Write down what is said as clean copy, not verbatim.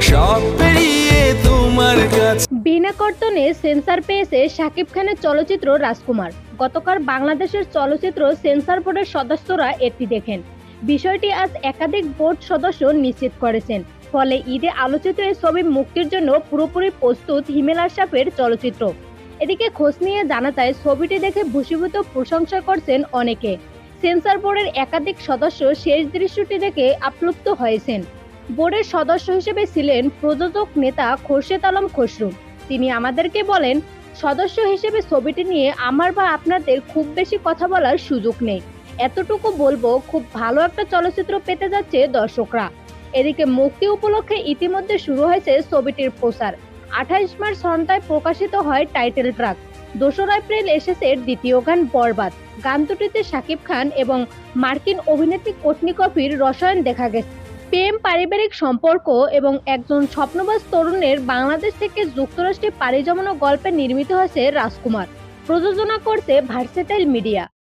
সব পেরিয়ে তোমার কাছে। বিনা কর্তনে সেন্সর পেয়েছে শাকিব খানের চলচ্চিত্র রাজকুমার। গতকাল বাংলাদেশের চলচ্চিত্র সেন্সর বোর্ডের সদস্যরা এটি দেখেন। বিষয়টি আজ একাধিক বোর্ড সদস্য নিশ্চিত করেছেন। ফলে ঈদে আলোচিত এই ছবি মুক্তির জন্য পুরোপুরি প্রস্তুত হিমেল আশরাফের চলচ্চিত্র। এদিকে খোঁজ নিয়ে জানা যায়, ছবিটি দেখে ভূষীভূত প্রশংসা করছেন অনেকে। সেন্সর বোর্ডের একাধিক সদস্য শেষ দৃশ্যটি দেখে আপ্লুপ্ত হয়েছেন। বোর্ডের সদস্য হিসেবে ছিলেন প্রযোজক নেতা খোরশেদ আলম খসরু। তিনি আমাদেরকে বলেন, সদস্য হিসেবে ছবিটি নিয়ে আমার বা আপনাদের খুব বেশি কথা বলার সুযোগ নেই। এতটুকু বলবো, খুব ভালো একটা চলচ্চিত্র পেতে যাচ্ছে দর্শকরা। এদিকে মুক্তি উপলক্ষে ইতিমধ্যে শুরু হয়েছে ছবিটির প্রচার। 28 মার্চ সন্ধ্যায় প্রকাশিত হয় টাইটেল ট্র্যাক। 2রা এপ্রিল এসেছে দ্বিতীয় গান বরবাদ। গান দুটিতে শাকিব খান এবং মার্কিন অভিনেত্রী কোটনি কফির রসায়ন দেখা গেছে। প্রেম, পারিবারিক সম্পর্ক এবং একজন স্বপ্নবাজ তরুণের বাংলাদেশ থেকে যুক্তরাষ্ট্রে পাড়ি জমানো গল্পে নির্মিত হয়েছে রাজকুমার। প্রযোজনা করছে ভার্সেটাইল মিডিয়া।